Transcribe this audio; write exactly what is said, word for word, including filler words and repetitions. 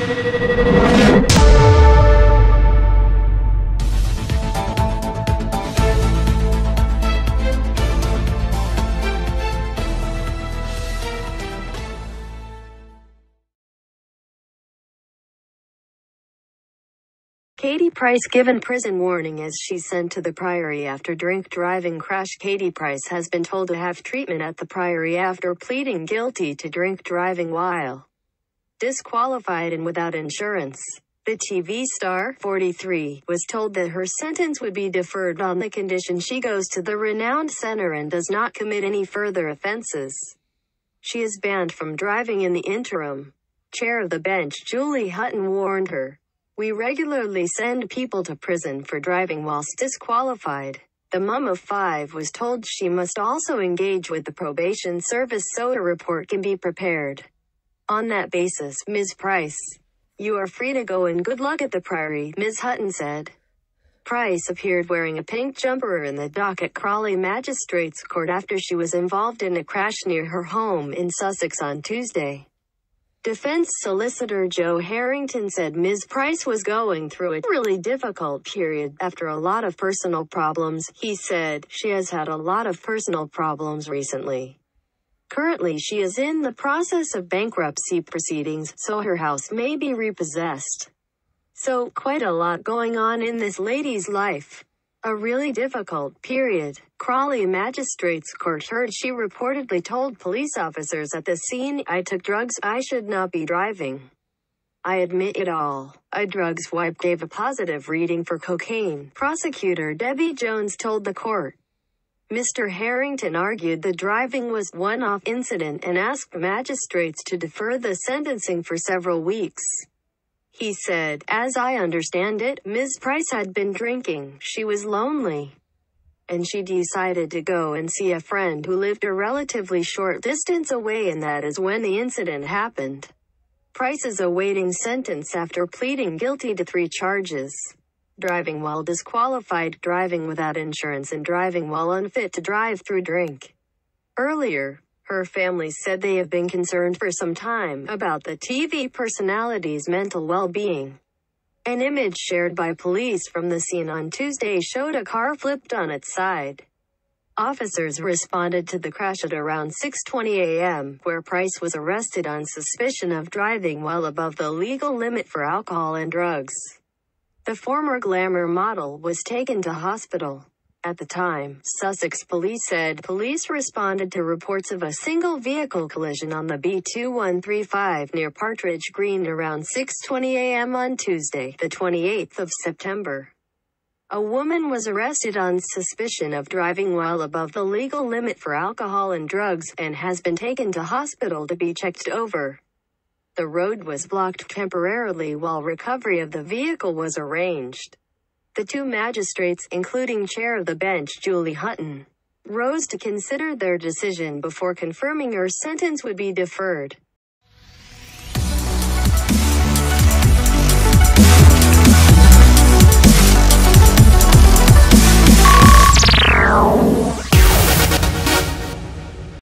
Katie Price given prison warning as she's sent to the Priory after drink driving crash. Katie Price has been told to have treatment at the Priory after pleading guilty to drink driving while disqualified and without insurance. The T V star, forty-three, was told that her sentence would be deferred on the condition she goes to the renowned center and does not commit any further offenses. She is banned from driving in the interim. Chair of the bench Julie Hutton warned her, "We regularly send people to prison for driving whilst disqualified." The mum of five was told she must also engage with the probation service so a report can be prepared. On that basis, Miz Price, you are free to go and good luck at the Priory, Miz Hutton said. Price appeared wearing a pink jumper in the dock at Crawley Magistrates Court after she was involved in a crash near her home in Sussex on Tuesday. Defense solicitor Joe Harrington said Miz Price was going through a really difficult period after a lot of personal problems. He said, "She has had a lot of personal problems recently. Currently she is in the process of bankruptcy proceedings, so her house may be repossessed. So, quite a lot going on in this lady's life. A really difficult period." Crawley Magistrates Court heard she reportedly told police officers at the scene, "I took drugs, I should not be driving. I admit it all." A drugs wipe gave a positive reading for cocaine. Prosecutor Debbie Jones told the court. Mister Harrington argued the driving was one-off incident and asked magistrates to defer the sentencing for several weeks. He said, "As I understand it, Miz Price had been drinking, she was lonely, and she decided to go and see a friend who lived a relatively short distance away, and that is when the incident happened." Price is awaiting sentence after pleading guilty to three charges: driving while disqualified, driving without insurance, and driving while unfit to drive through drink. Earlier, her family said they have been concerned for some time about the T V personality's mental well-being. An image shared by police from the scene on Tuesday showed a car flipped on its side. Officers responded to the crash at around six twenty a m, where Price was arrested on suspicion of driving while above the legal limit for alcohol and drugs. The former glamour model was taken to hospital. At the time, Sussex police said police responded to reports of a single vehicle collision on the B two one three five near Partridge Green around six twenty a m on Tuesday, the twenty-eighth of September. A woman was arrested on suspicion of driving while above the legal limit for alcohol and drugs, and has been taken to hospital to be checked over. The road was blocked temporarily while recovery of the vehicle was arranged. The two magistrates, including chair of the bench Julie Hutton, rose to consider their decision before confirming her sentence would be deferred.